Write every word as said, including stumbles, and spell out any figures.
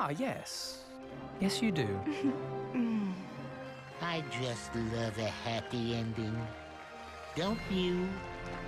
Ah, yes. Yes, you do. I just love a happy ending. Don't you?